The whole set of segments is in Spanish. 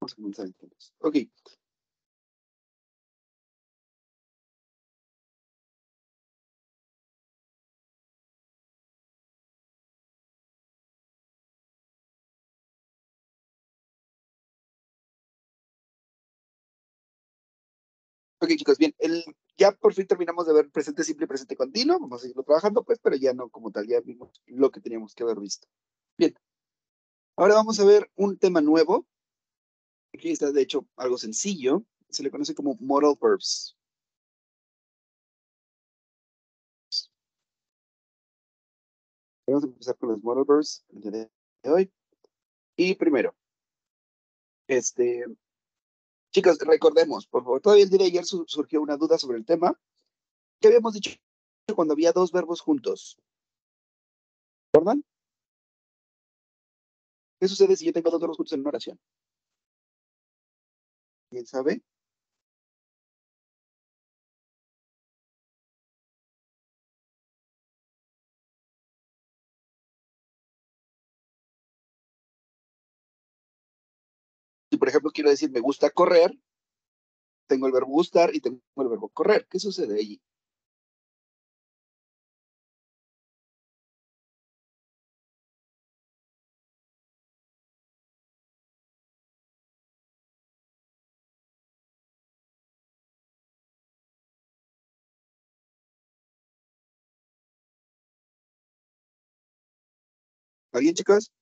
Vamos a comenzar entonces. Ok. Ok, chicos, bien. Ya por fin terminamos de ver presente simple y presente continuo. Vamos a seguirlo trabajando, pues, pero ya no como tal. Ya vimos lo que teníamos que haber visto. Bien. Ahora vamos a ver un tema nuevo. Aquí está, de hecho, algo sencillo. Se le conoce como modal verbs. Vamos a empezar con los modal verbs el día de hoy. Y primero, chicos, recordemos, por favor, todavía el día de ayer surgió una duda sobre el tema. ¿Qué habíamos dicho cuando había dos verbos juntos? ¿Recuerdan? ¿Qué sucede si yo tengo dos verbos juntos en una oración? ¿Quién sabe? Si, por ejemplo, quiero decir me gusta correr, tengo el verbo gustar y tengo el verbo correr. ¿Qué sucede allí? ¿Alguien, chicos?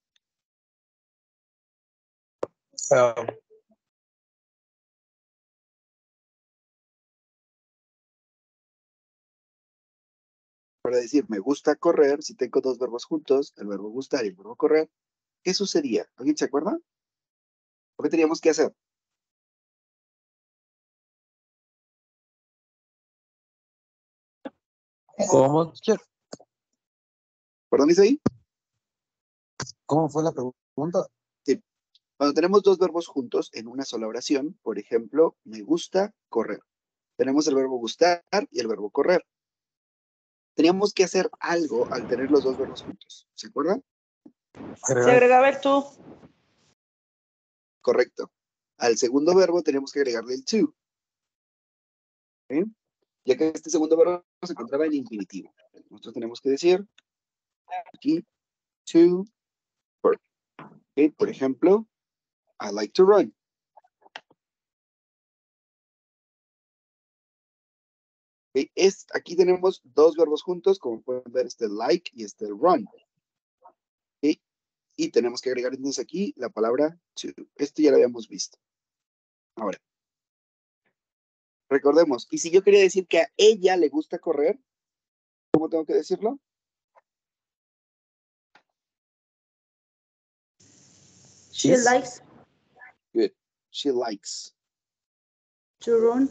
Para decir me gusta correr, si tengo dos verbos juntos, el verbo gustar y el verbo correr, ¿qué sucedía? ¿Alguien se acuerda? ¿O qué teníamos que hacer? ¿Cómo? ¿Perdón, ahí? ¿Cómo fue la pregunta? Sí. Cuando tenemos dos verbos juntos en una sola oración, por ejemplo, me gusta correr. Tenemos el verbo gustar y el verbo correr. Teníamos que hacer algo al tener los dos verbos juntos. ¿Se acuerdan? Se agregaba el to. Correcto. Al segundo verbo tenemos que agregarle el to. ¿Sí? Ya que este segundo verbo se encontraba en infinitivo. Nosotros tenemos que decir aquí to work. ¿Okay? Por ejemplo, I like to run. ¿Okay? Aquí tenemos dos verbos juntos, como pueden ver, like y run. ¿Okay? Y tenemos que agregar entonces aquí la palabra to. Esto ya lo habíamos visto. Ahora, recordemos, y si yo quería decir que a ella le gusta correr, ¿cómo tengo que decirlo? She likes Good. She likes to run.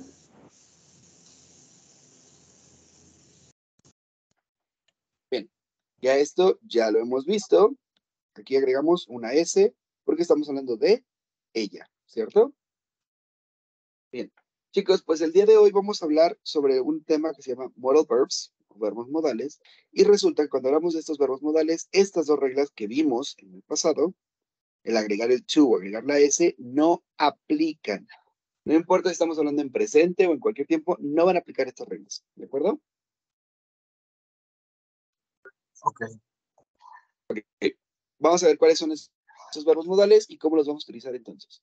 Bien, ya esto ya lo hemos visto. Aquí agregamos una S porque estamos hablando de ella, ¿cierto? Bien, chicos, pues el día de hoy vamos a hablar sobre un tema que se llama modal verbs, o verbos modales, y resulta que cuando hablamos de estos verbos modales, estas dos reglas que vimos en el pasado, el agregar el to o agregar la S, no aplican. No importa si estamos hablando en presente o en cualquier tiempo, no van a aplicar estas reglas, ¿de acuerdo? Ok. Vamos a ver cuáles son esos verbos modales y cómo los vamos a utilizar entonces.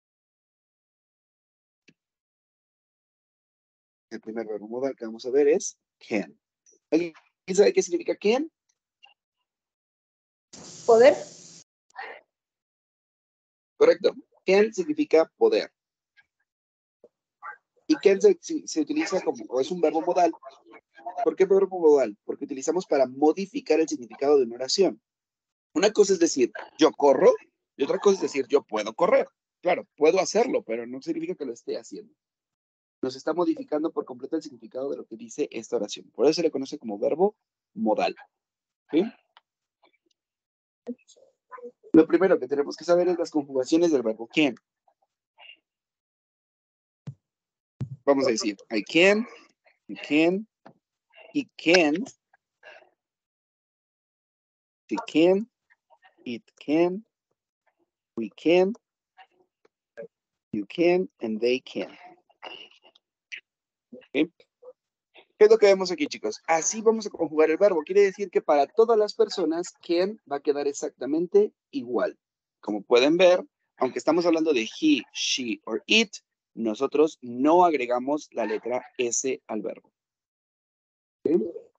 El primer verbo modal que vamos a ver es can. ¿Alguien sabe qué significa can? Poder. Correcto. Can significa poder. Y can se utiliza como, o es un verbo modal. ¿Por qué verbo modal? Porque utilizamos para modificar el significado de una oración. Una cosa es decir, yo corro, y otra cosa es decir, yo puedo correr. Claro, puedo hacerlo, pero no significa que lo esté haciendo. Nos está modificando por completo el significado de lo que dice esta oración. Por eso se le conoce como verbo modal. ¿Sí? Lo primero que tenemos que saber es las conjugaciones del verbo can. Vamos a decir, I can, you can, he can, she can, it can, we can, You can and they can. ¿Okay? ¿Qué es lo que vemos aquí, chicos? Así vamos a conjugar el verbo. Quiere decir que para todas las personas, can va a quedar exactamente igual. Como pueden ver, aunque estamos hablando de he, she or it, nosotros no agregamos la letra S al verbo. ¿Okay?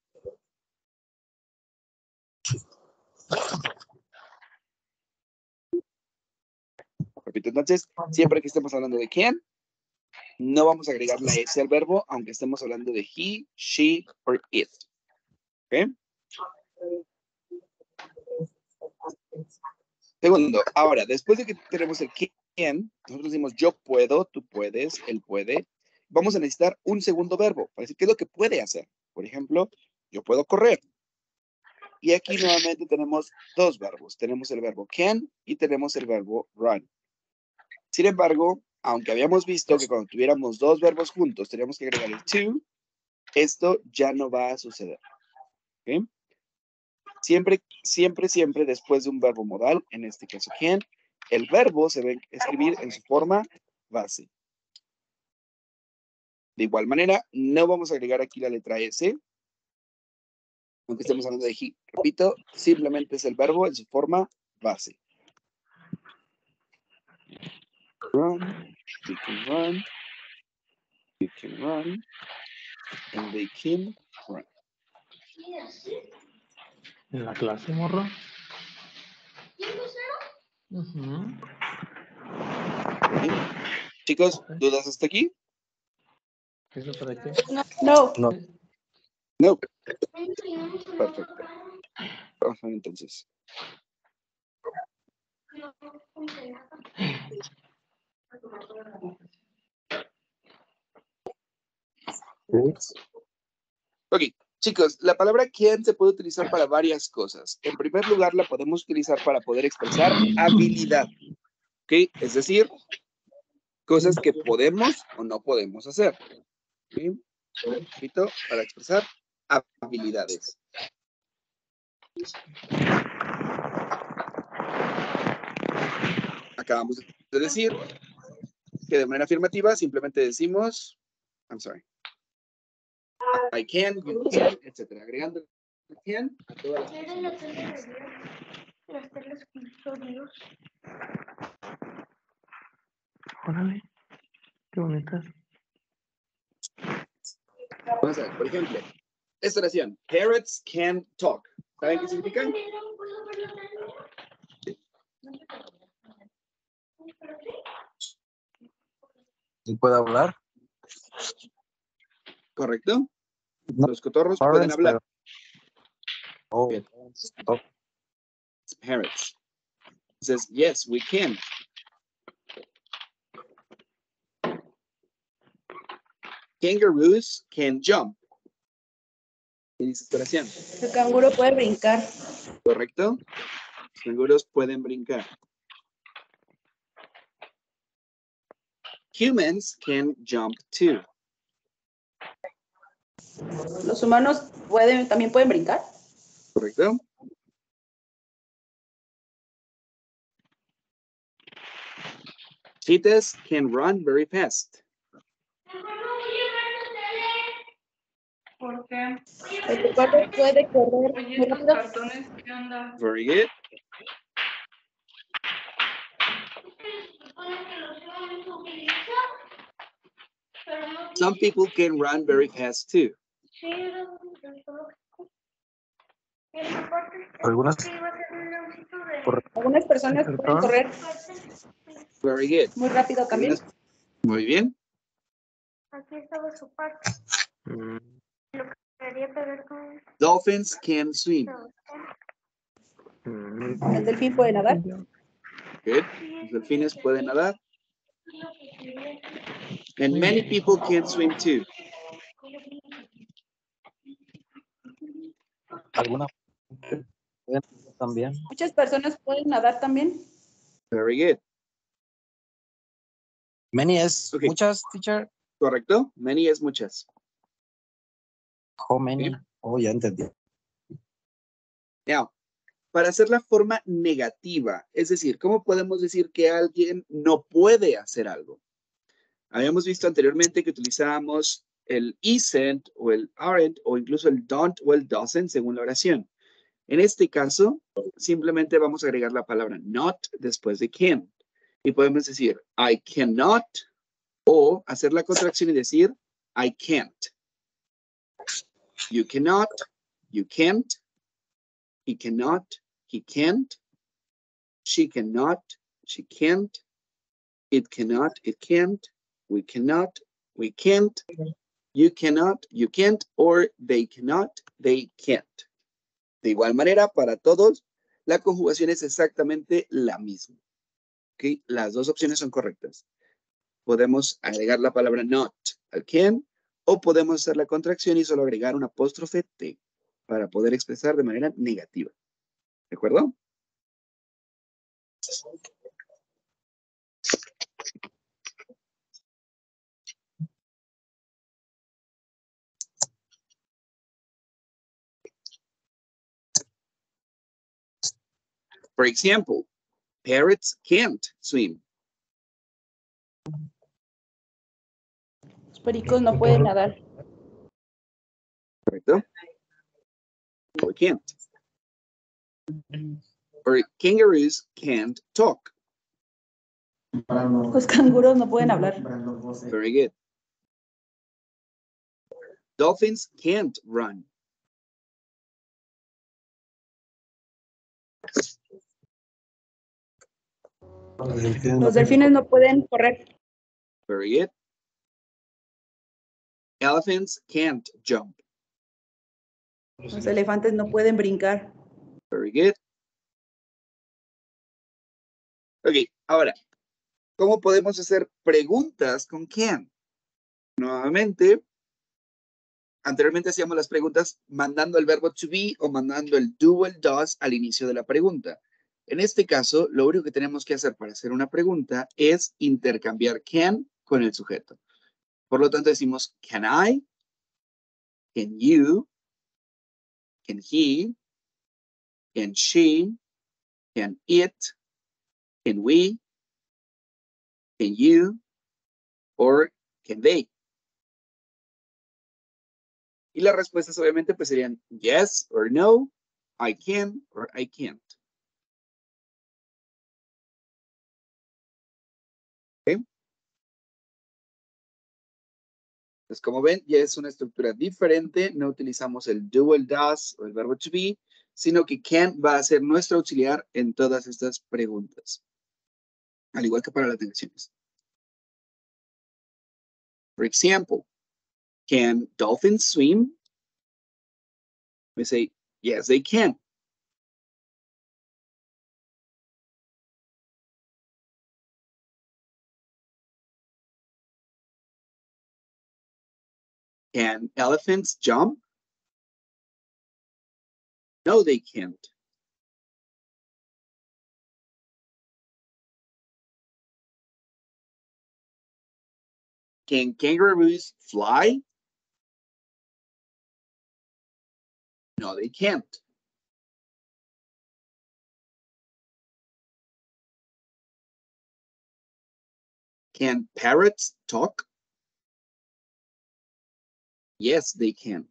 Repito, entonces, siempre que estemos hablando de can, no vamos a agregar la S al verbo, aunque estemos hablando de he, she or it. ¿Ok? Segundo, ahora, después de que tenemos el can, nosotros decimos yo puedo, tú puedes, él puede. Vamos a necesitar un segundo verbo para decir qué es lo que puede hacer. Por ejemplo, yo puedo correr. Y aquí nuevamente tenemos dos verbos. Tenemos el verbo can y tenemos el verbo run. Sin embargo, aunque habíamos visto que cuando tuviéramos dos verbos juntos teníamos que agregar el to, esto ya no va a suceder. ¿Okay? Siempre después de un verbo modal, en este caso can, el verbo se debe escribir en su forma base. De igual manera, no vamos a agregar aquí la letra S, aunque estemos hablando de he. Repito, simplemente es el verbo en su forma base. Run, we can run, you can run, and they can run. ¿En la clase, morro? Chicos, ¿dudas hasta aquí? ¿Eso para qué? No. No. No. Perfecto. Vamos a ver entonces. Ok, chicos, la palabra can se puede utilizar para varias cosas. En primer lugar, la podemos utilizar para poder expresar habilidad. ¿Ok? Es decir, cosas que podemos o no podemos hacer. ¿Ok? Repito, para expresar habilidades. Acabamos de decir que de manera afirmativa simplemente decimos, I'm sorry, I can, you can, etc. Agregando can a todas las personas. Órale, qué bonitas. Vamos a ver, por ejemplo, esta oración, parrots can talk. ¿Saben qué significa? ¿Y puede hablar? ¿Correcto? No. Los cotorros pueden hablar. Oh, Bien. stop. Parrots. It says, yes, we can. Kangaroos can jump. ¿Qué dice esta oración? El canguro puede brincar. ¿Correcto? Los canguros pueden brincar. Humans can jump too. Los humanos también pueden brincar. ¿Correcto? Cheetahs can run very fast. ¿Por qué? El perro puede correr Oye, muy estos rápido. cartones, ¿qué onda? Very good. Some people can run very fast too. Algunas Algunas personas pueden correr Very good. muy rápido también. Muy bien. Aquí estaba su parte. Lo que quería pegar con Dolphins can swim. El delfín puede nadar. Good. Los delfines pueden nadar. And many people can swim too. algunas también. Muchas personas pueden nadar también. Very good. Many es Okay. muchas, teacher. ¿Correcto? Many es muchas. How many? Okay. Oh, ya entendí. Now, para hacer la forma negativa, es decir, ¿cómo podemos decir que alguien no puede hacer algo? Habíamos visto anteriormente que utilizábamos el isn't o el aren't o incluso el don't o el doesn't según la oración. En este caso, simplemente vamos a agregar la palabra not después de can. Y podemos decir I cannot o hacer la contracción y decir I can't. You cannot, you can't, he cannot, he can't, she cannot, she can't, it cannot, it can't, we cannot, we can't, you cannot, you can't, or they cannot, they can't. De igual manera, para todos, la conjugación es exactamente la misma. ¿Okay? Las dos opciones son correctas. Podemos agregar la palabra not al can, o podemos hacer la contracción y solo agregar un apóstrofe T para poder expresar de manera negativa. ¿De acuerdo? For example, parrots can't swim. Los pericos no pueden nadar. ¿Correcto? Or can't. Or kangaroos can't talk. Los canguros no pueden hablar. Very good. Dolphins can't run. Los delfines no pueden correr. Very good. Elephants can't jump. Los elefantes no pueden brincar. Very good. Ok, ahora, ¿cómo podemos hacer preguntas con can? Nuevamente, anteriormente hacíamos las preguntas mandando el verbo to be o mandando el do o el does al inicio de la pregunta. En este caso, lo único que tenemos que hacer para hacer una pregunta es intercambiar can con el sujeto. Por lo tanto, decimos can I, can you, can he, can she, can it, can we, can you, or can they. Y las respuestas obviamente pues serían yes or no, I can or I can't. ¿Okay? Pues como ven, ya es una estructura diferente. No utilizamos el do, el does o el verbo to be, sino que can va a ser nuestro auxiliar en todas estas preguntas. Al igual que para las negaciones. For example, can dolphins swim? We say, yes, they can. Can elephants jump? No, they can't. Can kangaroos fly? No, they can't. Can parrots talk? Yes, they can.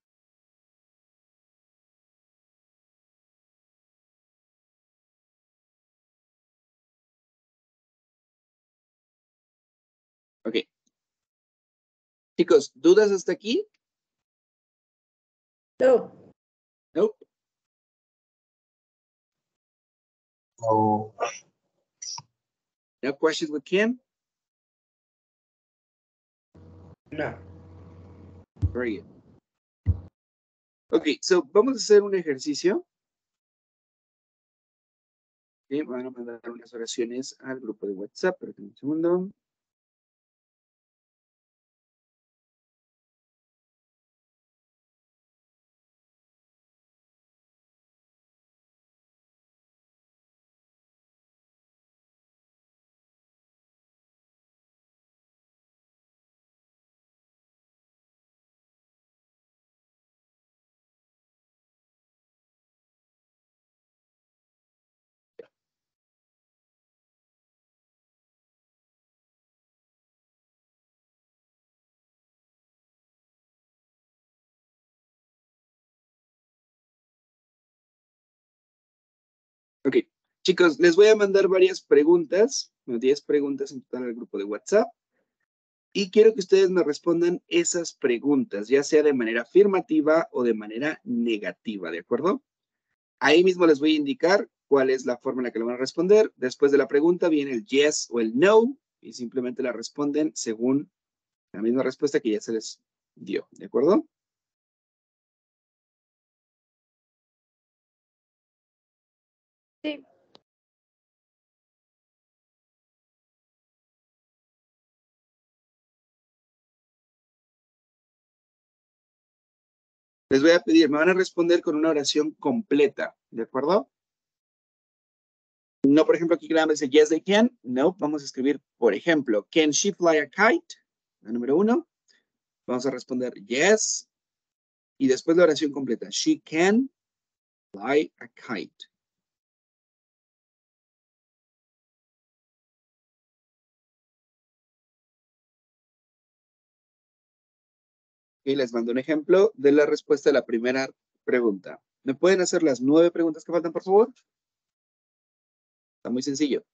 Ok. Chicos, ¿dudas hasta aquí? No. Nope. No. No questions with can? No. Very good. Ok, so vamos a hacer un ejercicio. Okay, van a mandar unas oraciones al grupo de WhatsApp, pero un segundo. Ok, chicos, les voy a mandar varias preguntas, 10 preguntas en total al grupo de WhatsApp. Y quiero que ustedes me respondan esas preguntas, ya sea de manera afirmativa o de manera negativa, ¿de acuerdo? Ahí mismo les voy a indicar cuál es la forma en la que lo van a responder. Después de la pregunta viene el yes o el no y simplemente la responden según la misma respuesta que ya se les dio, ¿de acuerdo? Sí. Les voy a pedir, me van a responder con una oración completa, ¿de acuerdo? No, por ejemplo, aquí que nada más dice yes, they can. No, vamos a escribir, por ejemplo, can she fly a kite? La número 1. Vamos a responder yes. Y después la oración completa. She can fly a kite. Y les mando un ejemplo de la respuesta a la primera pregunta. ¿Me pueden hacer las 9 preguntas que faltan, por favor? Está muy sencillo.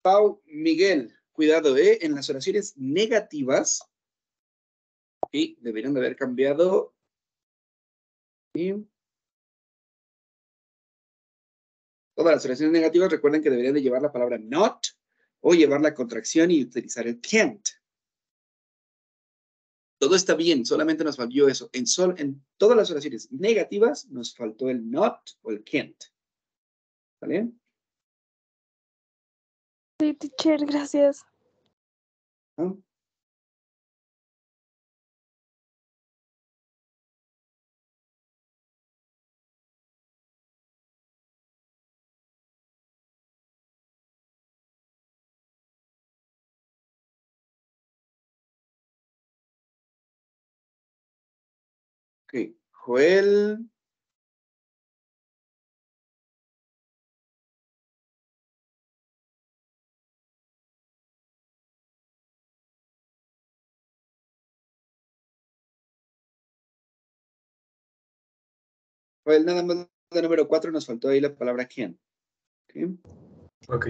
Pau, Miguel, cuidado, en las oraciones negativas, ¿sí? Deberían de haber cambiado. ¿Sí? Todas las oraciones negativas, recuerden que deberían de llevar la palabra not o llevar la contracción y utilizar el can't. Todo está bien, solamente nos falló eso. En todas las oraciones negativas nos faltó el not o el can't. ¿Vale? Sí, teacher, gracias. ¿No? Ok, Joel. Joel, nada más de número 4 nos faltó ahí la palabra can. ¿Okay? Ok.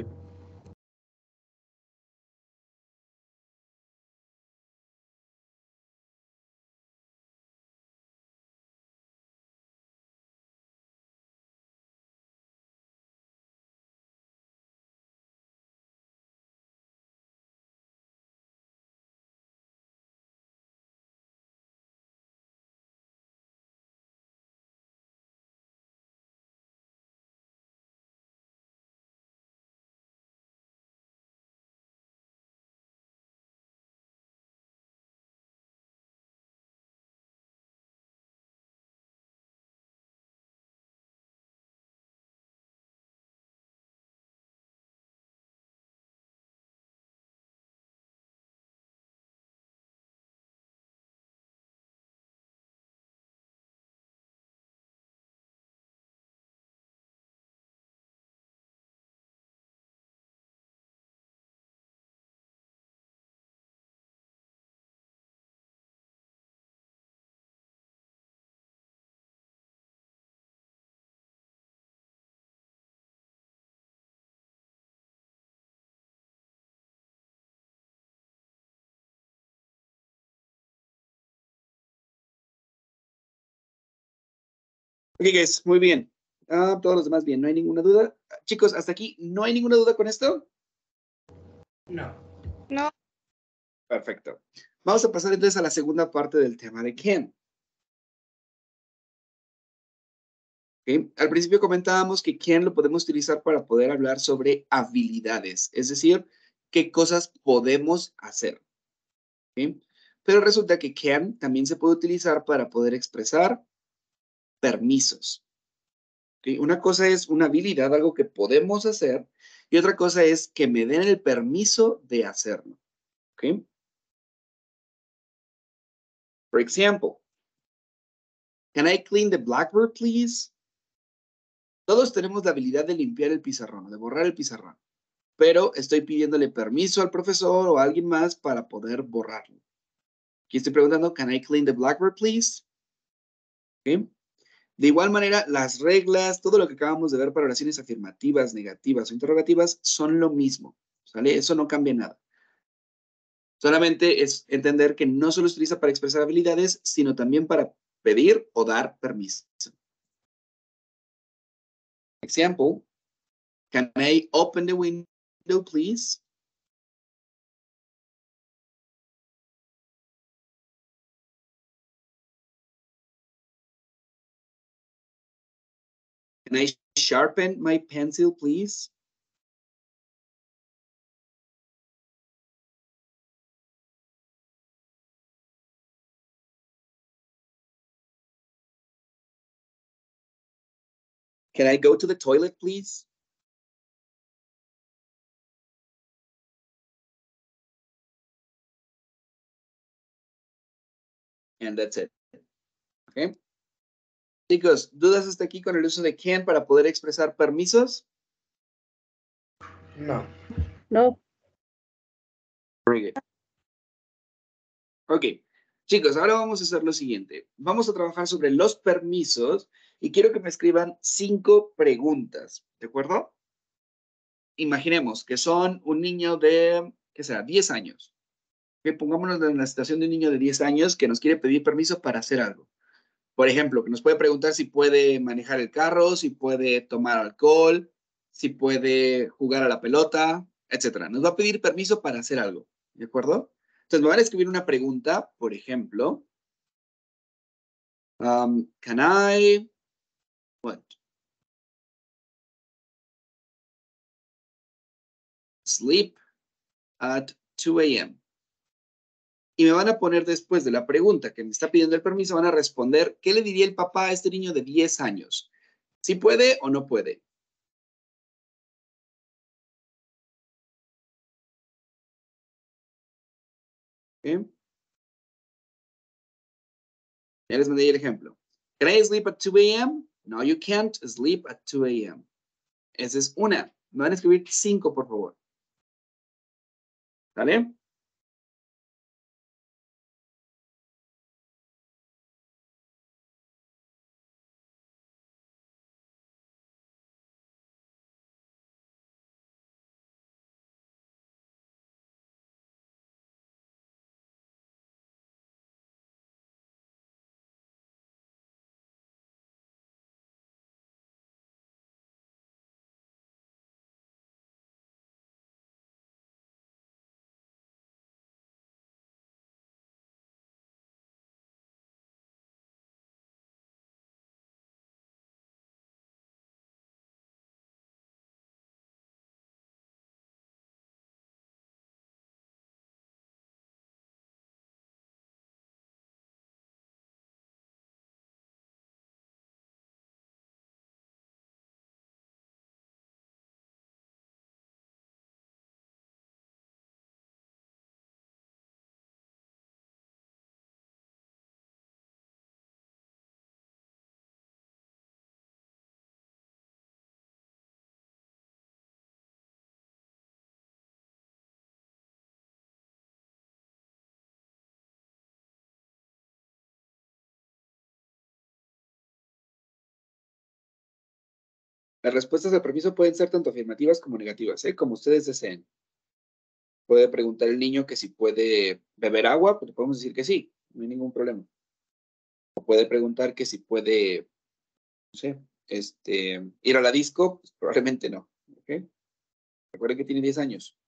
Ok, guys, muy bien. Todos los demás bien, no hay ninguna duda. Chicos, hasta aquí, ¿no hay ninguna duda con esto? No. No. Perfecto. Vamos a pasar entonces a la segunda parte del tema de can. ¿Okay? Al principio comentábamos que can lo podemos utilizar para poder hablar sobre habilidades, es decir, qué cosas podemos hacer. ¿Okay? Pero resulta que can también se puede utilizar para poder expresar permisos. ¿Okay? Una cosa es una habilidad, algo que podemos hacer, y otra cosa es que me den el permiso de hacerlo. ¿Okay? For example, can I clean the blackboard, please? Todos tenemos la habilidad de limpiar el pizarrón, de borrar el pizarrón, pero estoy pidiéndole permiso al profesor o a alguien más para poder borrarlo. Aquí estoy preguntando, can I clean the blackboard, please? ¿Okay? De igual manera, las reglas, todo lo que acabamos de ver para oraciones afirmativas, negativas o interrogativas son lo mismo, ¿sale? Eso no cambia nada. Solamente es entender que no solo se utiliza para expresar habilidades, sino también para pedir o dar permiso. Example, can I open the window, please? Can I sharpen my pencil, please? Can I go to the toilet, please? And that's it. Okay. Chicos, ¿dudas hasta aquí con el uso de can para poder expresar permisos? No. No. Very good. Ok. Chicos, ahora vamos a hacer lo siguiente. Vamos a trabajar sobre los permisos y quiero que me escriban 5 preguntas. ¿De acuerdo? imaginemos que son un niño de, ¿qué será? 10 años. Que pongámonos en la situación de un niño de 10 años que nos quiere pedir permiso para hacer algo. Por ejemplo, que nos puede preguntar si puede manejar el carro, si puede tomar alcohol, si puede jugar a la pelota, etcétera. Nos va a pedir permiso para hacer algo, ¿de acuerdo? Entonces me van a escribir una pregunta, por ejemplo, can I, what? Sleep at 2 a.m. Y me van a poner después de la pregunta que me está pidiendo el permiso, van a responder, ¿qué le diría el papá a este niño de 10 años? ¿Si puede o no puede? ¿Okay? Ya les mandé el ejemplo. Can I sleep at 2 a.m.? No, you can't sleep at 2 a.m. Esa es una. Me van a escribir 5, por favor. ¿Vale? Las respuestas al permiso pueden ser tanto afirmativas como negativas, ¿eh? Como ustedes deseen. Puede preguntar el niño que si puede beber agua, pues podemos decir que sí, no hay ningún problema. O puede preguntar que si puede, no sé, ir a la disco, pues probablemente no. ¿Ok? Recuerden que tiene 10 años.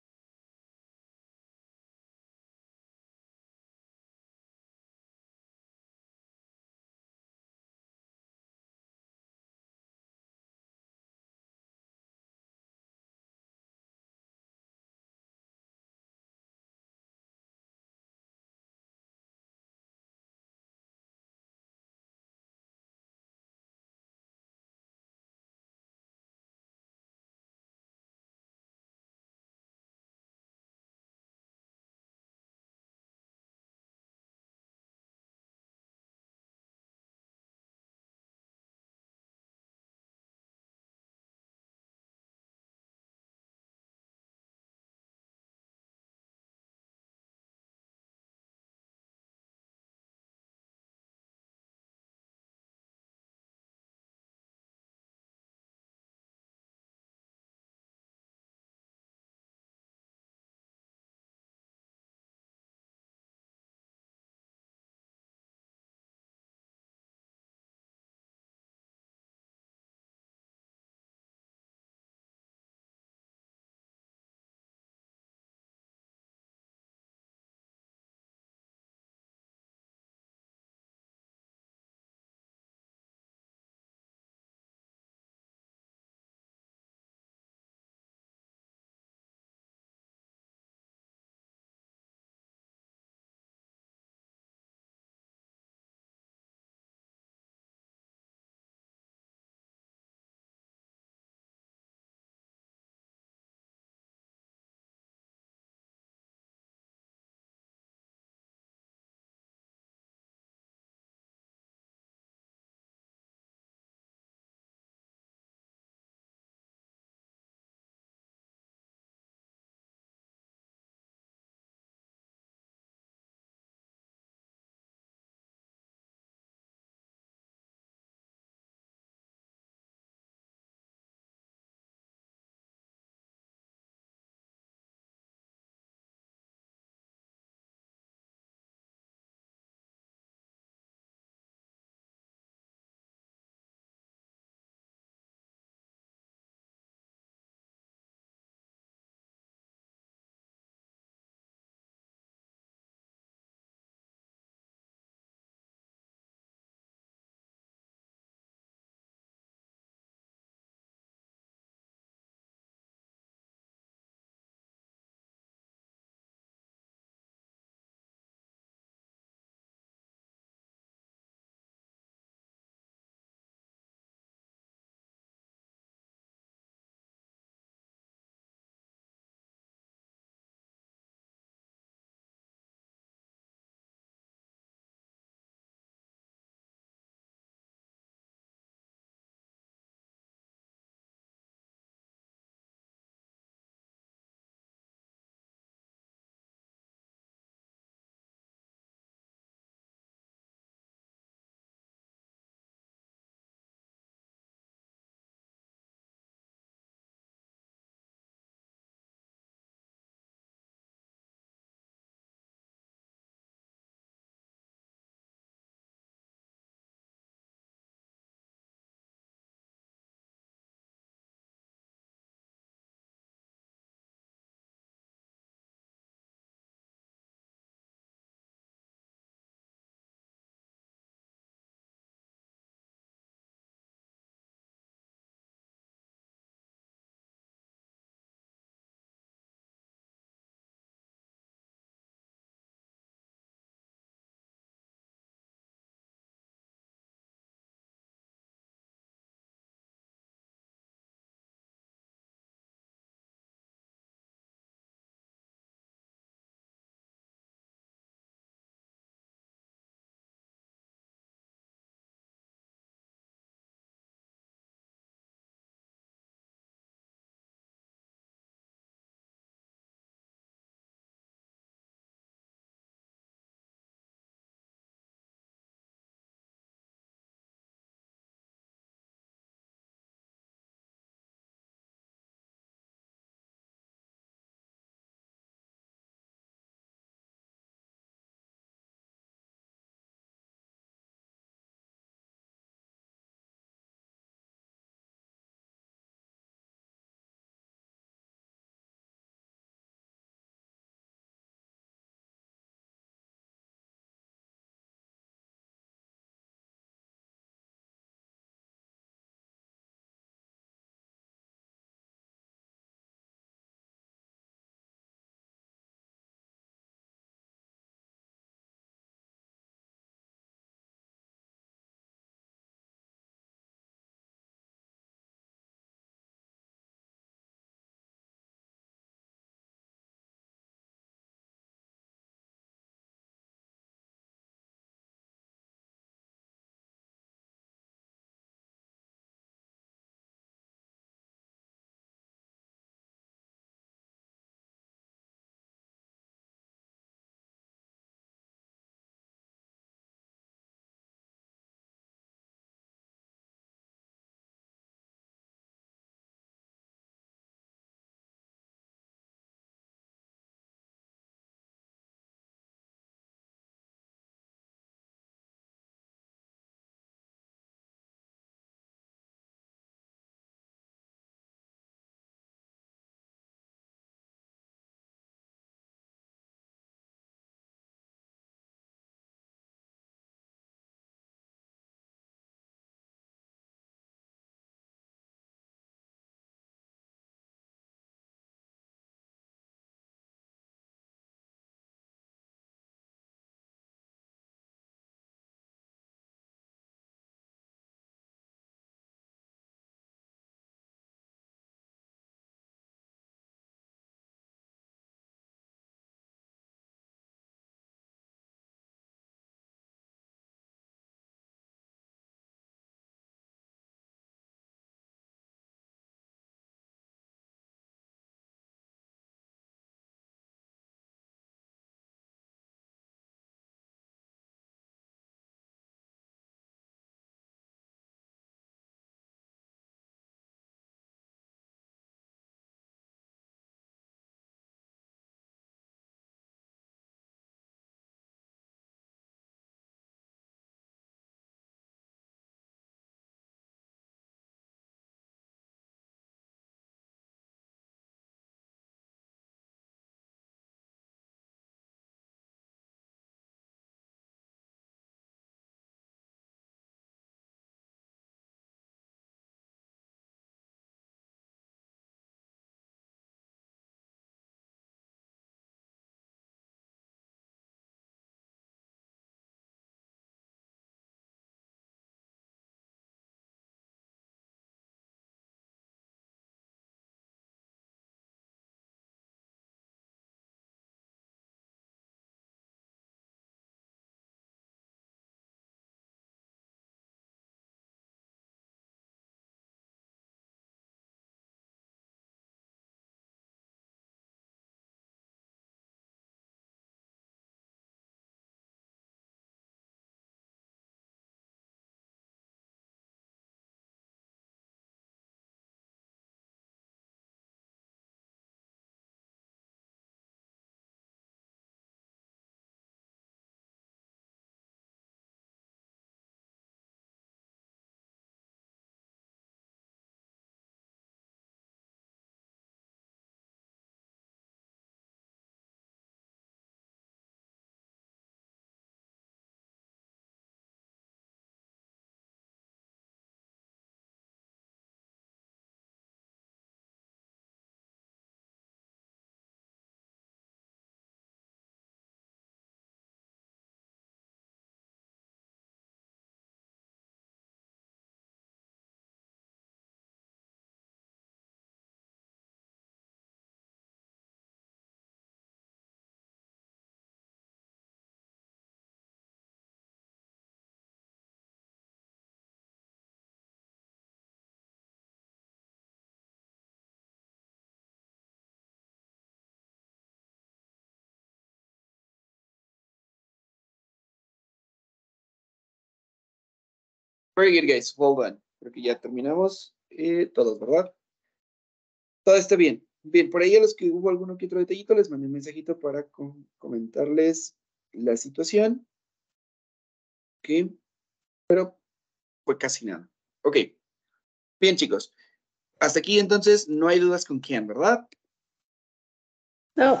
Very good, guys. Well done. Creo que ya terminamos todos, ¿verdad? Todo está bien. Bien, por ahí a los que hubo alguno que otro detallito, les mandé un mensajito para comentarles la situación. Ok. Pero fue casi nada. Ok. Bien, chicos. Hasta aquí, entonces, no hay dudas con quién, ¿verdad? No.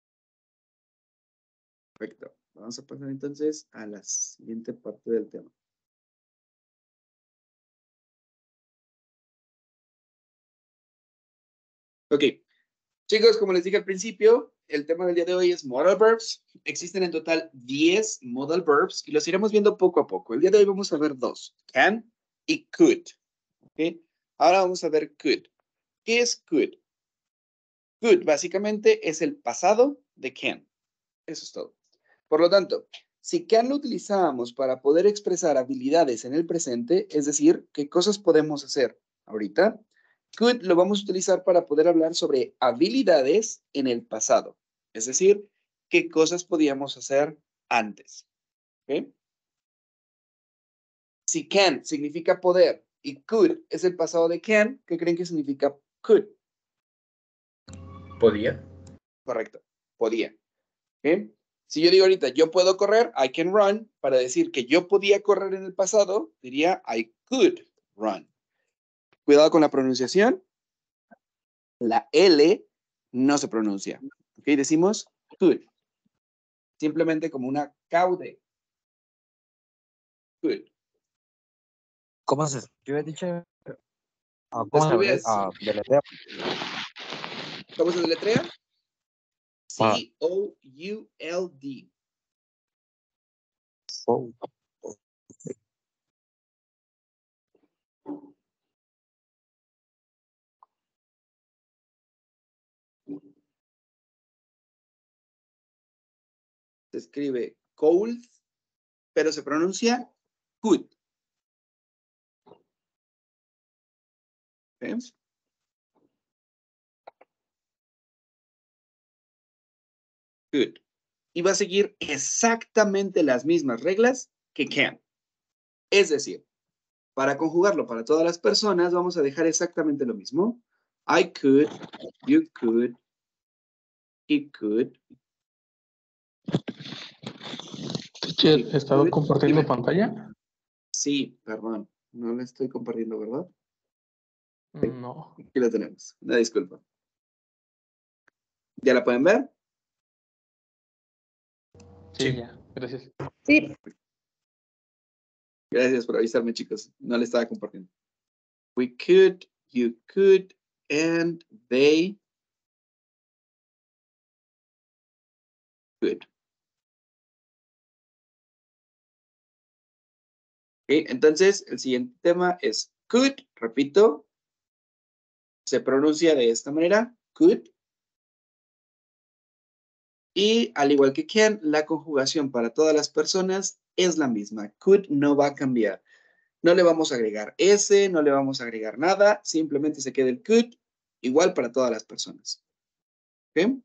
Perfecto. Vamos a pasar entonces a la siguiente parte del tema. Ok. Chicos, como les dije al principio, el tema del día de hoy es modal verbs. Existen en total 10 modal verbs y los iremos viendo poco a poco. El día de hoy vamos a ver dos, can y could. ¿Okay? Ahora vamos a ver could. ¿Qué es could? Could básicamente es el pasado de can. Eso es todo. Por lo tanto, si can lo utilizábamos para poder expresar habilidades en el presente, es decir, qué cosas podemos hacer ahorita, could lo vamos a utilizar para poder hablar sobre habilidades en el pasado. Es decir, qué cosas podíamos hacer antes. ¿Okay? Si can significa poder y could es el pasado de can, ¿qué creen que significa could? ¿Podía? Correcto, podía. ¿Okay? Si yo digo ahorita, yo puedo correr, I can run, para decir que yo podía correr en el pasado, diría I could run. Cuidado con la pronunciación. La L no se pronuncia. ¿Ok? Decimos could. Simplemente como una caude. Could. ¿Cómo se escribe, teacher? ¿Se escribe así? Deletrea. ¿Cómo se deletrea? Ah. C-O-U-L-D. Oh. Se escribe cold, pero se pronuncia could. ¿Okay? Could. Y va a seguir exactamente las mismas reglas que can. Es decir, para conjugarlo para todas las personas, vamos a dejar exactamente lo mismo. I could, you could, he could. Teacher, ¿he estado compartiendo Dime. pantalla? Sí, perdón. No la estoy compartiendo, ¿verdad? No. Aquí la tenemos. Una disculpa. ¿Ya la pueden ver? Sí, Sí. ya. Gracias. Sí. Gracias por avisarme, chicos. No le estaba compartiendo. We could, you could, and they could. Okay, entonces, el siguiente tema es could. Repito, se pronuncia de esta manera, could. Y al igual que can, la conjugación para todas las personas es la misma. Could no va a cambiar. No le vamos a agregar S, no le vamos a agregar nada. Simplemente se queda el could, igual para todas las personas. ¿Ok?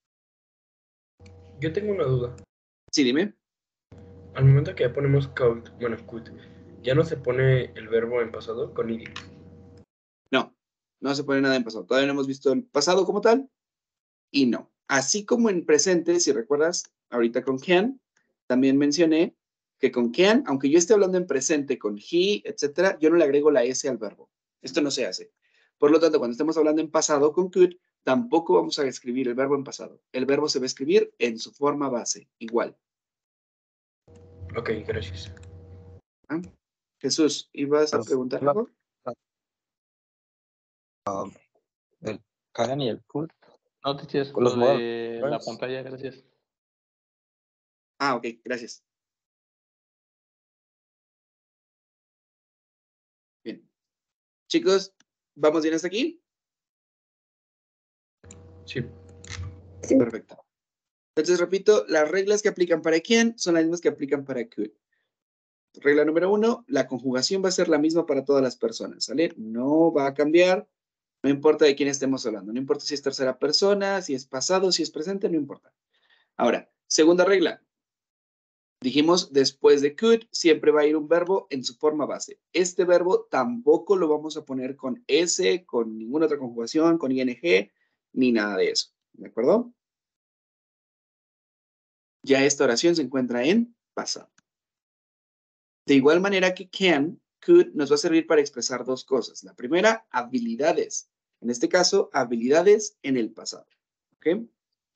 Yo tengo una duda. Sí, dime. Al momento que ya ponemos could, ¿ya no se pone el verbo en pasado con id? No, no se pone nada en pasado. Todavía no hemos visto el pasado como tal. Y no. Así como en presente, si recuerdas, ahorita con can, también mencioné que con can, aunque yo esté hablando en presente con he, etcétera, yo no le agrego la S al verbo. Esto no se hace. Por lo tanto, cuando estemos hablando en pasado con could, tampoco vamos a escribir el verbo en pasado. El verbo se va a escribir en su forma base, igual. Ok, gracias. ¿Ah? Jesús, ¿ibas a preguntar algo? El can y el could. No, teacher, Con los lo de la verbs. pantalla, gracias. Ah, ok, gracias. Bien. Chicos, ¿vamos bien hasta aquí? Sí. Sí. Perfecto. Entonces, repito, las reglas que aplican para can son las mismas que aplican para could. Regla número 1, la conjugación va a ser la misma para todas las personas, ¿sale? No va a cambiar, no importa de quién estemos hablando, no importa si es tercera persona, si es pasado, si es presente, no importa. Ahora, segunda regla, Dijimos, después de could, siempre va a ir un verbo en su forma base. Este verbo tampoco lo vamos a poner con S, con ninguna otra conjugación, con ing, ni nada de eso. ¿De acuerdo? Ya esta oración se encuentra en pasado. De igual manera que can, could nos va a servir para expresar dos cosas. La primera, habilidades. En este caso, habilidades en el pasado. ¿Ok?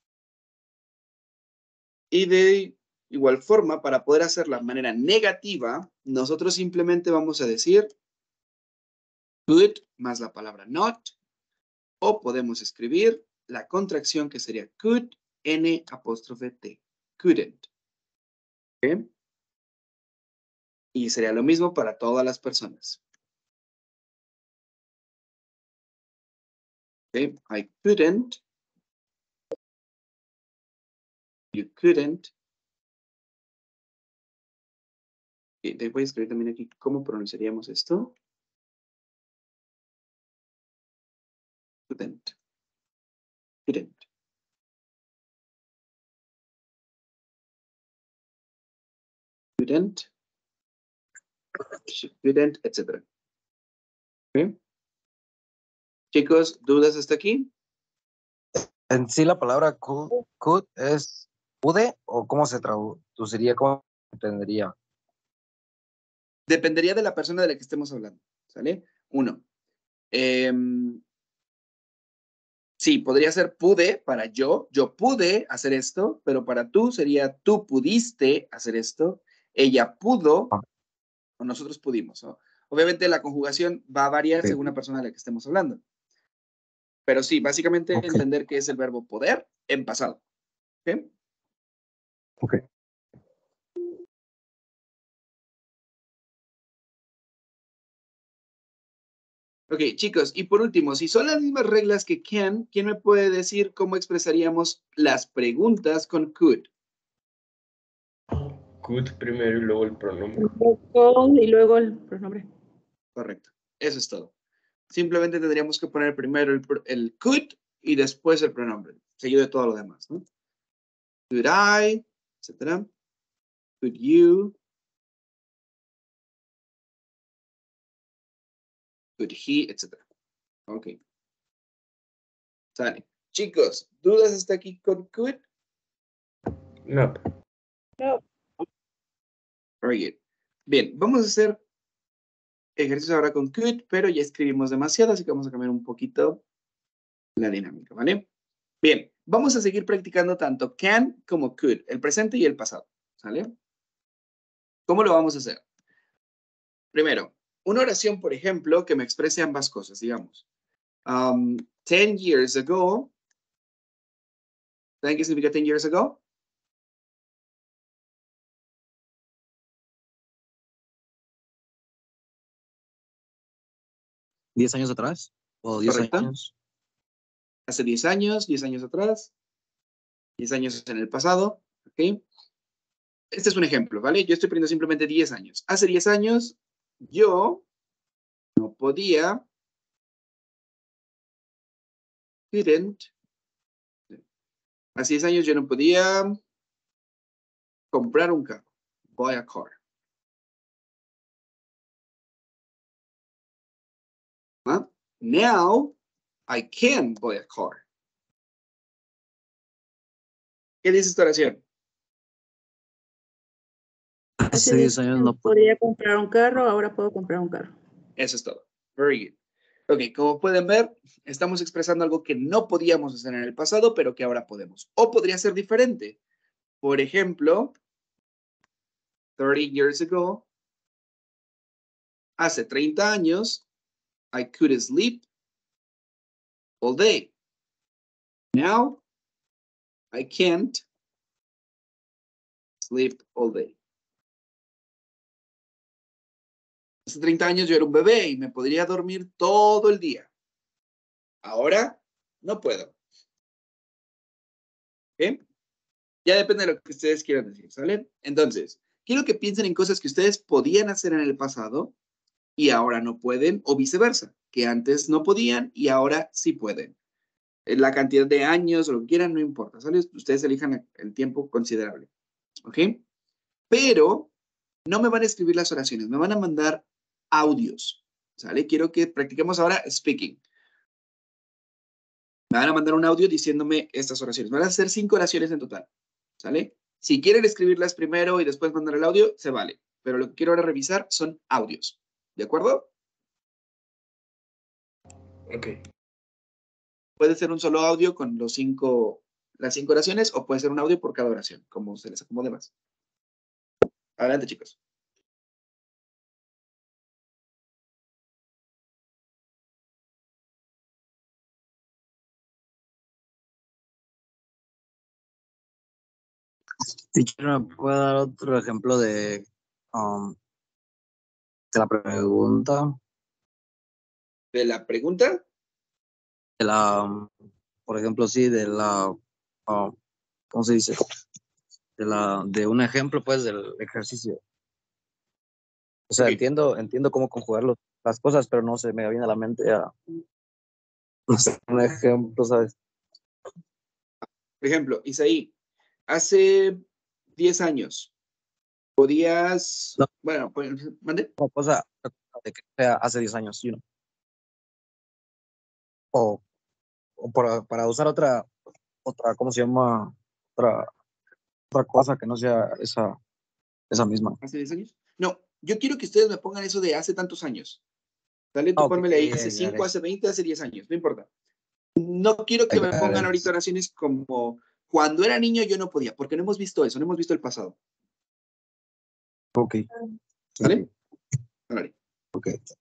Y de igual forma, para poder hacerla de manera negativa, nosotros simplemente vamos a decir could más la palabra not, o podemos escribir la contracción que sería could, n apóstrofe t, couldn't. ¿Ok? Y sería lo mismo para todas las personas. ¿Ok? I couldn't. You couldn't. Y te voy a escribir también aquí cómo pronunciaríamos esto. Couldn't. Couldn't. Couldn't. She couldn't, etc. ¿Ok? Chicos, ¿dudas hasta aquí? En sí la palabra could es pude o cómo se traduciría, cómo se entendería. Dependería de la persona de la que estemos hablando. ¿Sale? Uno. Sí, podría ser pude para yo pude hacer esto, pero para tú sería tú pudiste hacer esto, ella pudo, o nosotros pudimos, ¿no? Obviamente la conjugación va a variar según la persona de la que estemos hablando. Pero sí, básicamente entender que es el verbo poder en pasado. ¿Ok? Ok. Ok, chicos, y por último, si son las mismas reglas que can, ¿quién me puede decir cómo expresaríamos las preguntas con could? Could primero y luego el pronombre. Y luego el pronombre. Correcto, eso es todo. Simplemente tendríamos que poner primero el could y después el pronombre, seguido de todo lo demás, ¿no? Could I, etcétera. Could you. Could he, etcétera. Ok. Sale. Chicos, ¿dudas hasta aquí con could? No. Very good. Bien, vamos a hacer ejercicio ahora con could, pero ya escribimos demasiado, así que vamos a cambiar un poquito la dinámica, ¿vale? Bien, vamos a seguir practicando tanto can como could, el presente y el pasado, ¿sale? ¿Cómo lo vamos a hacer? Primero, una oración, por ejemplo, que me exprese ambas cosas, digamos. 10 years ago. ¿Saben qué significa 10 years ago? ¿10 años atrás? ¿O 10 Correcto. años? Hace 10 años, 10 años atrás, 10 años en el pasado, ¿ok? Este es un ejemplo, ¿vale? Yo estoy poniendo simplemente 10 años. Hace 10 años, yo no podía, didn't. Hace 10 años yo no podía comprar un carro, buy a car. ¿Ah? Now, I can buy a car. ¿Qué dice esta oración? Hace 10 años no podía comprar un carro, ahora puedo comprar un carro. Eso es todo. Very good. Ok, como pueden ver, estamos expresando algo que no podíamos hacer en el pasado, pero que ahora podemos. O podría ser diferente. Por ejemplo, 30 years ago, hace 30 años, I could sleep all day. Now, I can't sleep all day. Hace 30 años yo era un bebé y me podría dormir todo el día. Ahora, no puedo. ¿Ok? Ya depende de lo que ustedes quieran decir, ¿sale? Entonces, quiero que piensen en cosas que ustedes podían hacer en el pasado y ahora no pueden, o viceversa, que antes no podían y ahora sí pueden. La cantidad de años o lo que quieran, no importa, ¿sale? Ustedes elijan el tiempo considerable, ¿ok? pero no me van a escribir las oraciones, me van a mandar audios, ¿sale? Quiero que practiquemos ahora speaking. Me van a mandar un audio diciéndome estas oraciones. Me van a hacer 5 oraciones en total, ¿sale? Si quieren escribirlas primero y después mandar el audio, se vale. Pero lo que quiero ahora revisar son audios, ¿de acuerdo? Ok. Puede ser un solo audio con las 5 oraciones o puede ser un audio por cada oración, como se les acomode más. Adelante, chicos. Teacher, ¿me puede dar otro ejemplo de la pregunta? ¿De la pregunta? De la, por ejemplo, sí, de la, ¿cómo se dice? De un ejemplo, pues, del ejercicio. O sea, Ok. entiendo cómo conjugar las cosas, pero no se me viene a la mente no sé, un ejemplo, ¿sabes? Por ejemplo, Isaí, hace 10 años, podías, No, bueno, pues, ¿mande? como cosa de que sea hace 10 años, you know. O, para usar ¿cómo se llama? Otra, otra cosa que no sea esa misma. ¿Hace 10 años? No, yo quiero que ustedes me pongan eso de hace tantos años. Dale, tú Ok, pónmele ahí, hace 5, hace 20, hace 10 años, no importa. No quiero que me pongan ahorita oraciones como cuando era niño yo no podía, porque no hemos visto eso, no hemos visto el pasado. ok, ¿Vale? Vale. ok.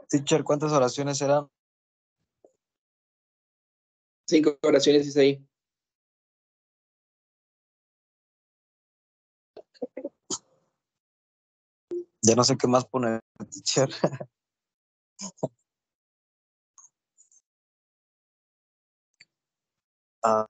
Teacher, ¿cuántas oraciones eran? 5 oraciones dice ahí. Ya no sé qué más poner, teacher. Ah,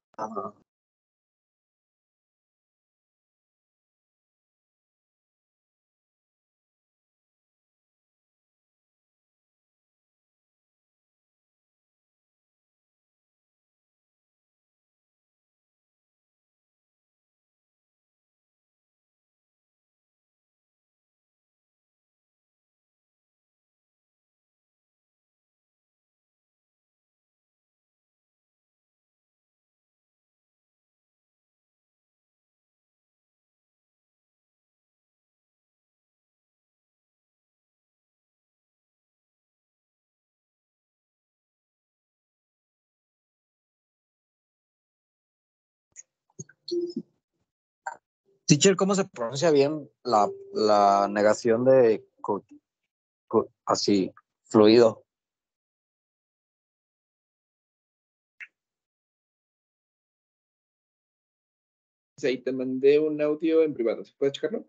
teacher, ¿cómo se pronuncia bien la negación de así, fluido? Dice ahí, te mandé un audio en privado. ¿Puedes checarlo?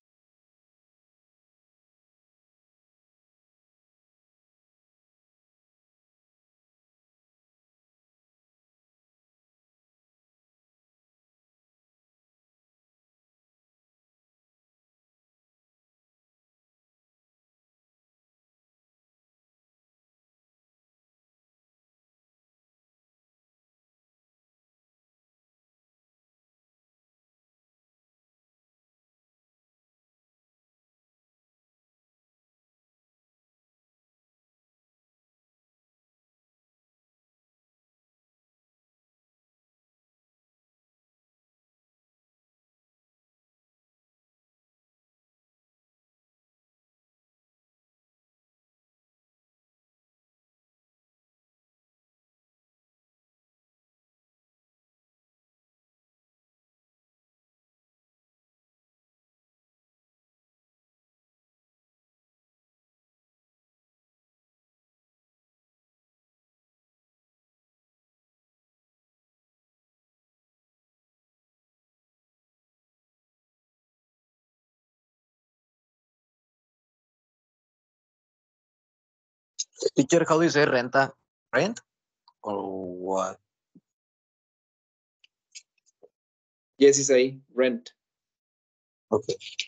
Teacher, how do you say renta? Rent? Or what? Yes, dice ahí, rent. Okay.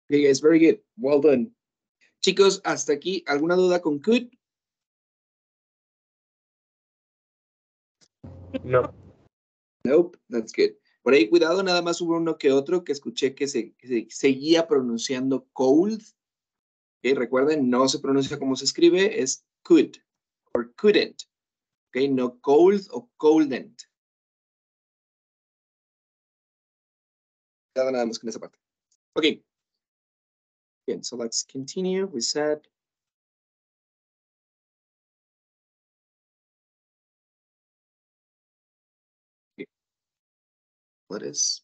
Okay, guys, very good. Well done. Chicos, hasta aquí, ¿alguna duda con could? No. Nope, that's good. Por ahí, cuidado, nada más hubo uno que otro que escuché que se seguía pronunciando cold. Okay, recuerden, no se pronuncia como se escribe, es could or couldn't. Okay, no cold o coldent. Nada más con esa parte. Okay. Bien, so let's continue. We said okay. Let us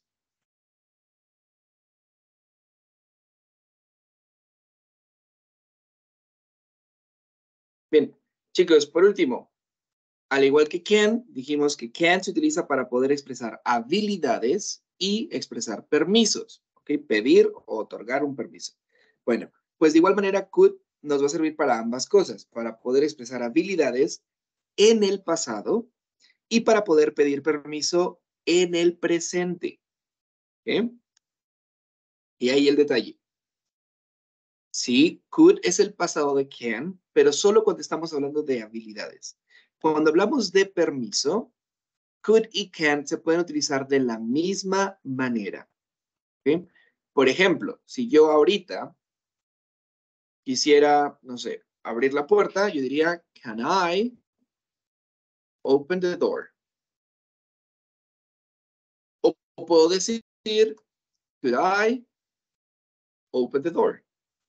bien, chicos, por último, al igual que can, dijimos que can se utiliza para poder expresar habilidades y expresar permisos, ¿ok? Pedir o otorgar un permiso. Bueno, pues de igual manera could nos va a servir para ambas cosas, para poder expresar habilidades en el pasado y para poder pedir permiso en el presente, ¿ok? Y ahí el detalle. Sí, could es el pasado de can, pero solo cuando estamos hablando de habilidades. Cuando hablamos de permiso, could y can se pueden utilizar de la misma manera. ¿Okay? Por ejemplo, si yo ahorita quisiera, no sé, abrir la puerta, yo diría, can I open the door? O puedo decir, could I open the door?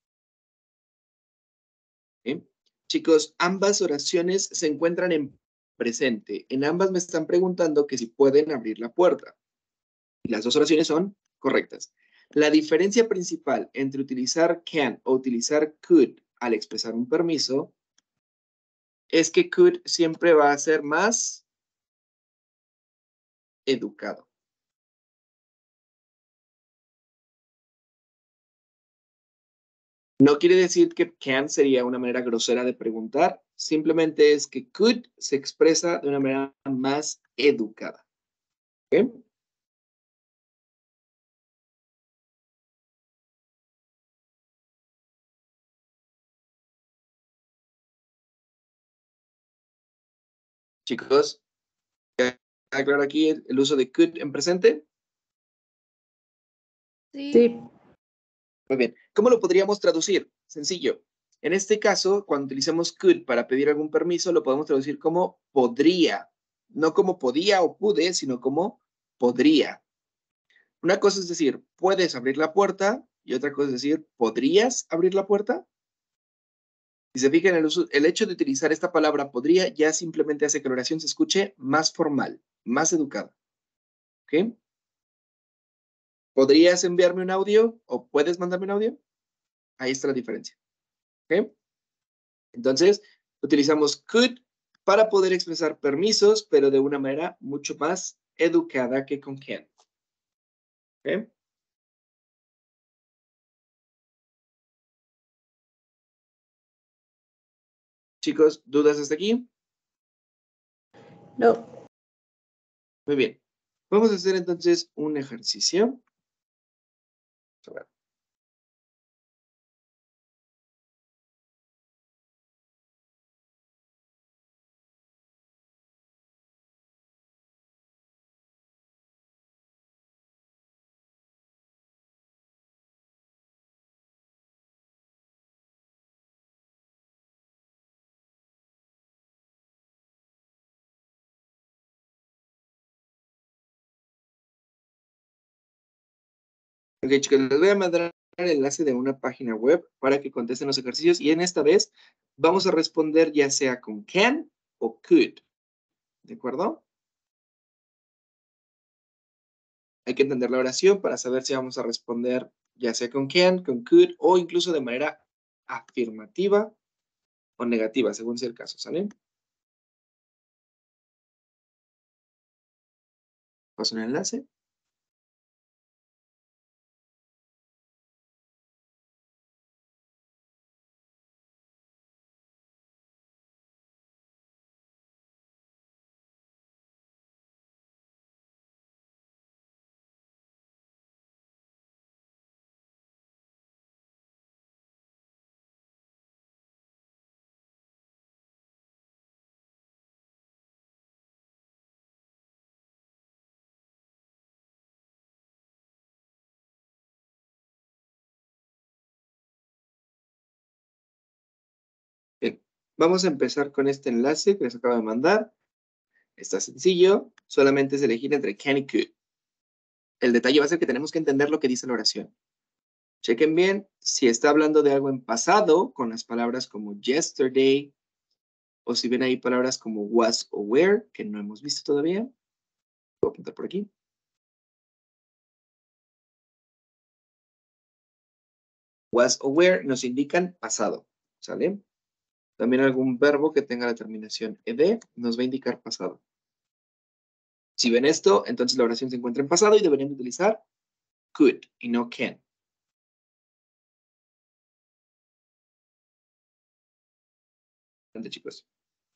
¿Okay? Chicos, ambas oraciones se encuentran en presente. En ambas me están preguntando que si pueden abrir la puerta. Y las dos oraciones son correctas. La diferencia principal entre utilizar can o utilizar could al expresar un permiso es que could siempre va a ser más educado. No quiere decir que can sería una manera grosera de preguntar, simplemente es que could se expresa de una manera más educada. ¿Okay? Chicos, ¿está claro aquí el uso de could en presente? Sí. Muy bien. ¿Cómo lo podríamos traducir? Sencillo. En este caso, cuando utilicemos could para pedir algún permiso, lo podemos traducir como podría. No como podía o pude, sino como podría. Una cosa es decir, puedes abrir la puerta, y otra cosa es decir, ¿podrías abrir la puerta? Si se fijan, el hecho de utilizar esta palabra podría ya simplemente hace que la oración se escuche más formal, más educada. ¿Ok? ¿Podrías enviarme un audio o puedes mandarme un audio? Ahí está la diferencia. ¿Ok? Entonces, utilizamos could para poder expresar permisos, pero de una manera mucho más educada que con can. ¿Ok? Chicos, ¿dudas hasta aquí? No. Muy bien. Vamos a hacer entonces un ejercicio. A ver. Ok, chicos, les voy a mandar el enlace de una página web para que contesten los ejercicios y en esta vez vamos a responder ya sea con can o could. ¿De acuerdo? Hay que entender la oración para saber si vamos a responder ya sea con can, con could o incluso de manera afirmativa o negativa, según sea el caso, ¿sale? Paso un enlace. Vamos a empezar con este enlace que les acabo de mandar. Está sencillo. Solamente es elegir entre can y could. El detalle va a ser que tenemos que entender lo que dice la oración. Chequen bien si está hablando de algo en pasado con las palabras como yesterday, o si ven ahí palabras como was o were, que no hemos visto todavía. Voy a apuntar por aquí. Was o were nos indican pasado, ¿sale? También algún verbo que tenga la terminación ed nos va a indicar pasado. Si ven esto, entonces la oración se encuentra en pasado y deberían utilizar could y no can. Adelante, chicos.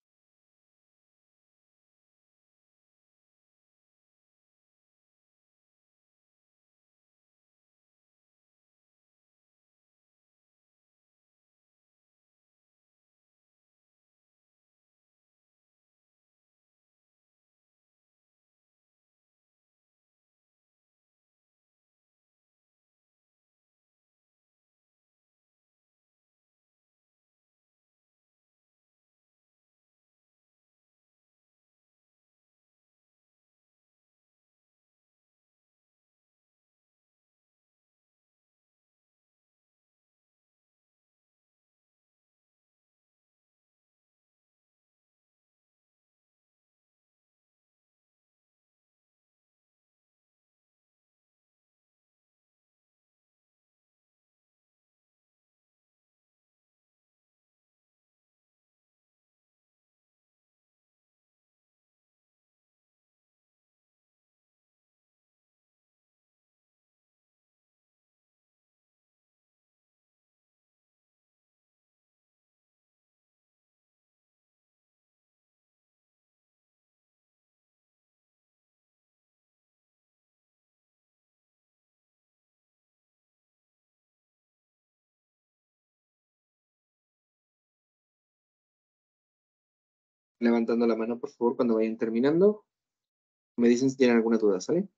Levantando la mano, por favor, cuando vayan terminando. Me dicen si tienen alguna duda, ¿sale?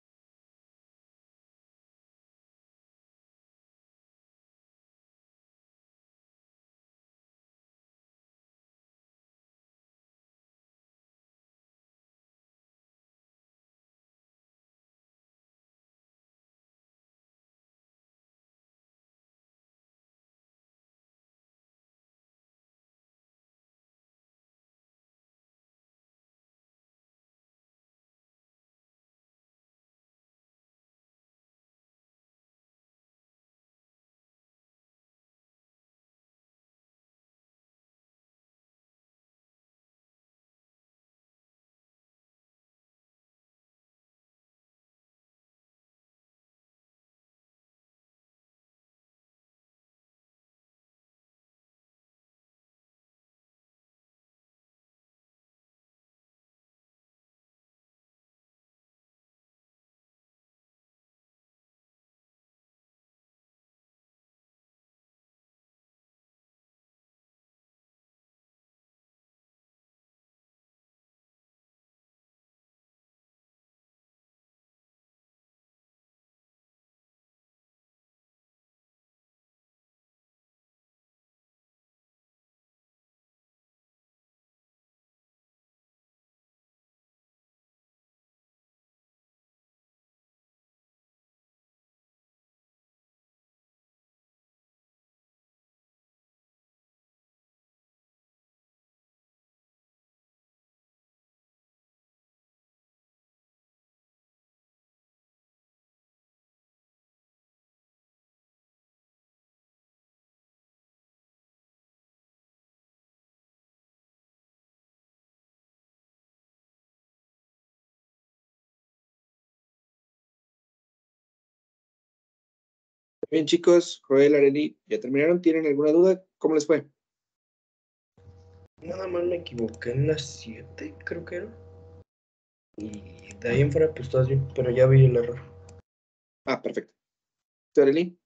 Bien, chicos, Joel, Arely, ¿ya terminaron? ¿Tienen alguna duda? ¿Cómo les fue? Nada más me equivoqué en las 7, creo que era. Y de ahí en fuera, pues todas bien, pero ya vi el error. Ah, perfecto. ¿Tú, Arely?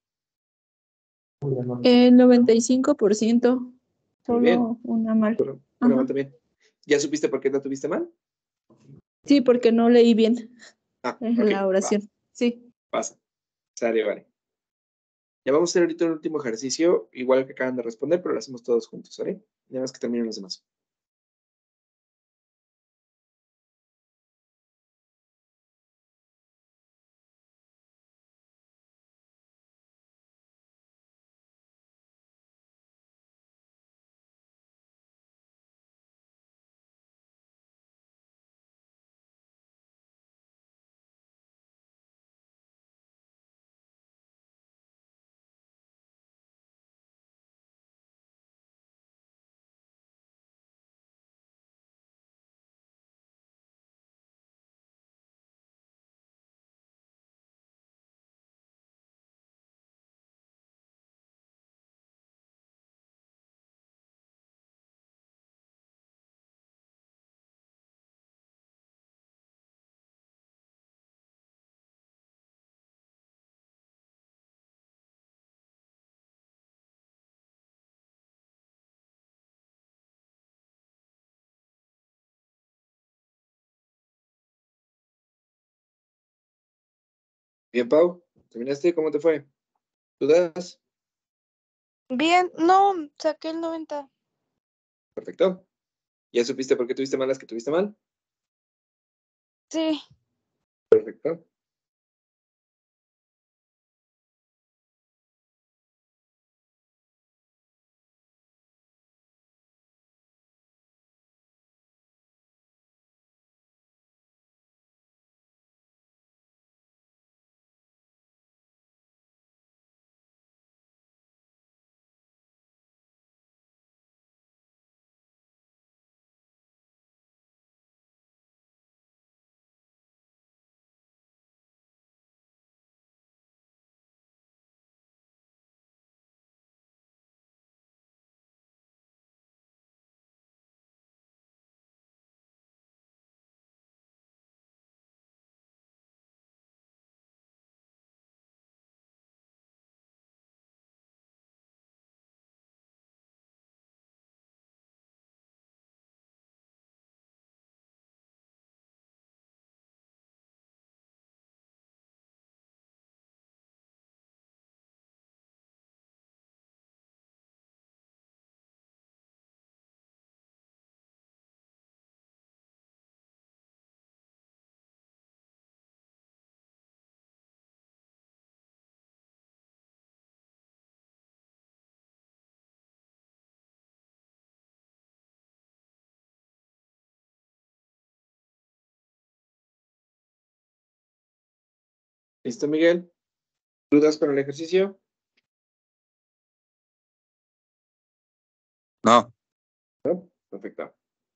El 95%, Muy bien. solo una mal. Bueno, Ajá. mal también. ¿Ya supiste por qué la tuviste mal? Sí, porque no leí bien Ah, la ok, oración. Sí. pasa. Sale, vale. Ya vamos a hacer ahorita un último ejercicio, igual que acaban de responder, pero lo hacemos todos juntos, ¿vale? Nada más que terminen los demás. Bien, Pau, ¿terminaste? ¿Cómo te fue? ¿Dudas? Bien, no, saqué el 90. Perfecto. ¿Ya supiste por qué tuviste mal las que tuviste mal? Sí. Perfecto. ¿Listo, Miguel? ¿Dudas con el ejercicio? No. ¿No? Perfecto.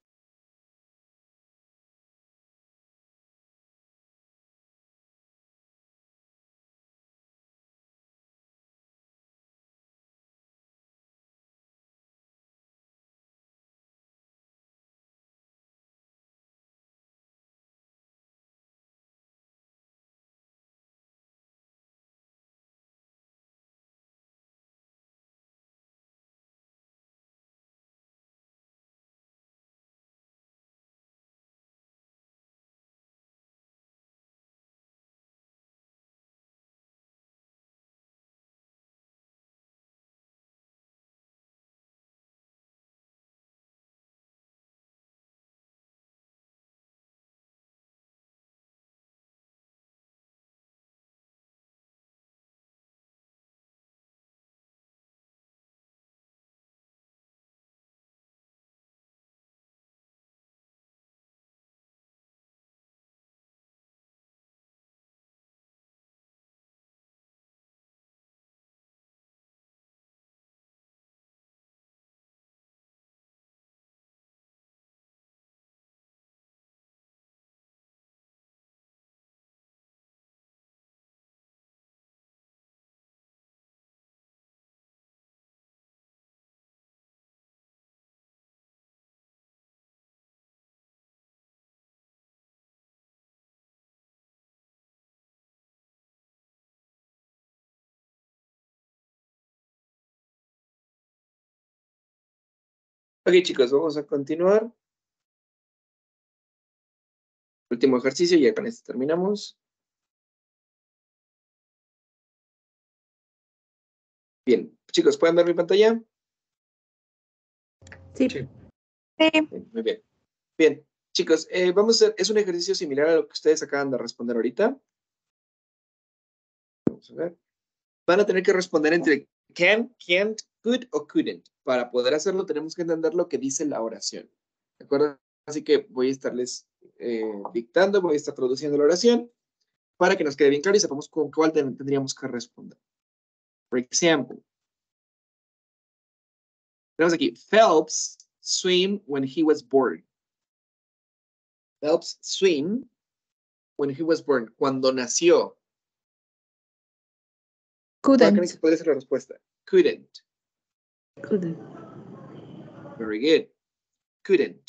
Ok, chicos, vamos a continuar. Último ejercicio, ya con esto terminamos. Bien, chicos, ¿pueden ver mi pantalla? Sí. Sí. Sí. Muy bien. Bien, chicos, vamos a hacer, es un ejercicio similar a lo que ustedes acaban de responder ahorita. Vamos a ver. Van a tener que responder entre can, can't, could o couldn't. Para poder hacerlo tenemos que entender lo que dice la oración. ¿De acuerdo? Así que voy a estarles dictando, voy a estar traduciendo la oración para que nos quede bien claro y sepamos con cuál tendríamos que responder. For example, tenemos aquí, Phelps swam when he was born. Phelps swam when he was born. Cuando nació. ¿Cuál creen que Couldn't. puede ser la respuesta? Couldn't. Couldn't. Very good. Couldn't.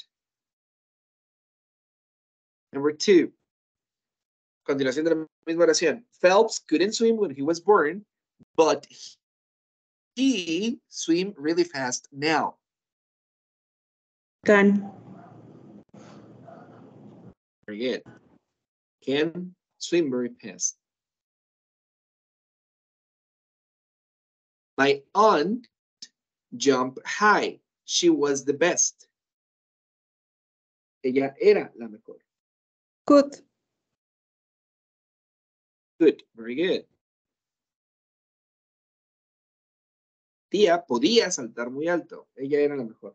Number 2. Continuación de la misma oración. Phelps couldn't swim when he was born, but he swim really fast now. Can. Very good. Can swim very fast. My aunt jumped high. She was the best. Ella era la mejor. Could. Good. Very good. Tía podía saltar muy alto. Ella era la mejor.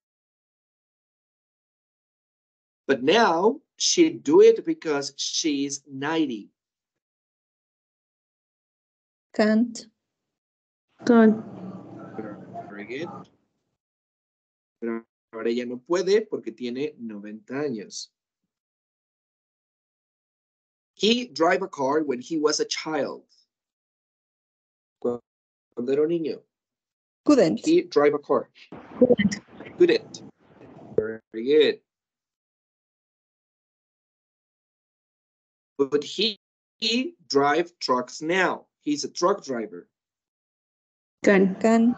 But now she do it because she's 90. Can't. Can't. Very good. Pero ahora ella no puede porque tiene 90 años. He drive a car when he was a child. Cuando era un niño. Couldn't. He drive a car. Couldn't. Couldn't. Very good. But he drive trucks now. He's a truck driver. Can. Can.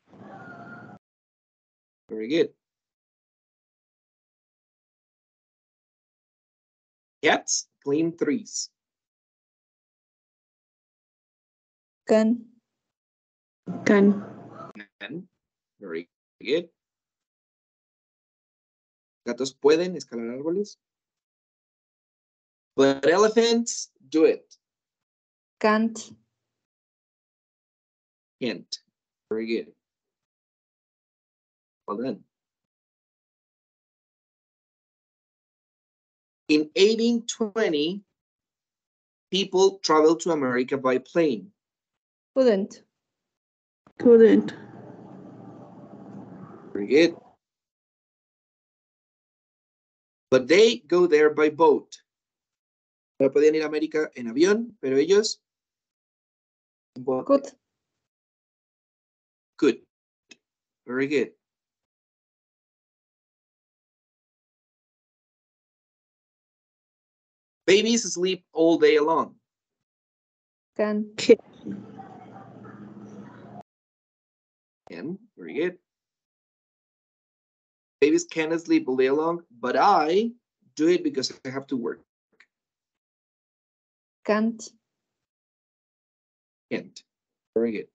Very good. Cats clean trees. Can. Can. And very good. Gatos pueden escalar árboles. But elephants do it. Can't. Can't. Very good. Well done. In 1820, people traveled to America by plane. Couldn't. Couldn't. Very good. But they go there by boat. No podían ir a América en avión, pero ellos en bote. Could. Good. Very good. Babies sleep all day long. Can. Can. Very good. Babies can sleep all day long, but I do it because I have to work. Can't. Can't. Very good.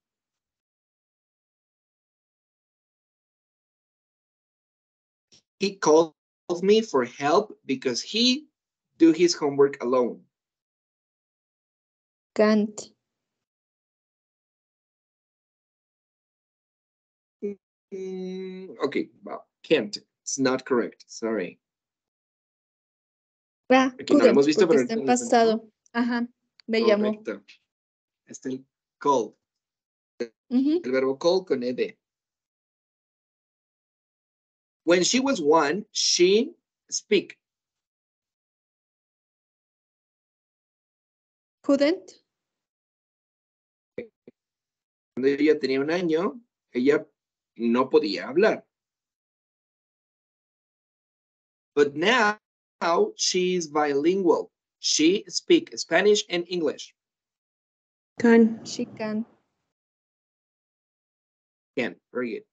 He calls me for help because he do his homework alone. Can't. Okay, well, can't. It's not correct. Sorry. Ah, Aquí no lo hemos visto, porque pero está en ahorita lo pasado. Ajá, me llamó. correcto. Está el call. Ujú. El verbo call con ed. When she was 1, she speak. Couldn't. Cuando ella tenía 1 año, ella no podía hablar. But now she's bilingual. She speak Spanish and English. Can. She can. Can. Very good.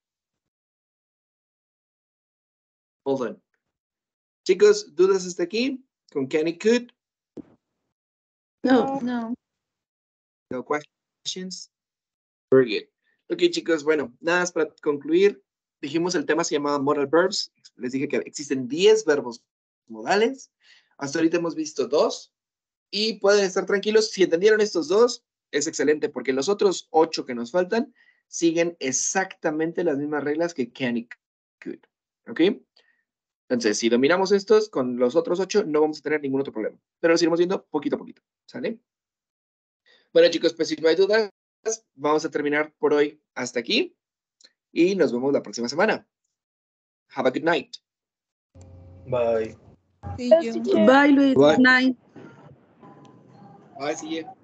Hold on. Chicos, ¿dudas hasta aquí? ¿Con can y could? No. No. No questions? Very good. Ok, chicos, bueno, nada más para concluir. dijimos el tema se llamaba modal verbs. Les dije que existen 10 verbos modales. Hasta ahorita hemos visto 2. Y pueden estar tranquilos. Si entendieron estos 2, es excelente, porque los otros 8 que nos faltan siguen exactamente las mismas reglas que can y could. ¿Ok? Entonces, si dominamos estos, con los otros 8 no vamos a tener ningún otro problema. Pero los iremos viendo poquito a poquito. ¿Sale? Bueno, chicos, pues si no hay dudas, vamos a terminar por hoy hasta aquí. Y nos vemos la próxima semana. Have a good night. Bye. Sí, yo. Bye, Luis. Bye. Good night. Bye, see you.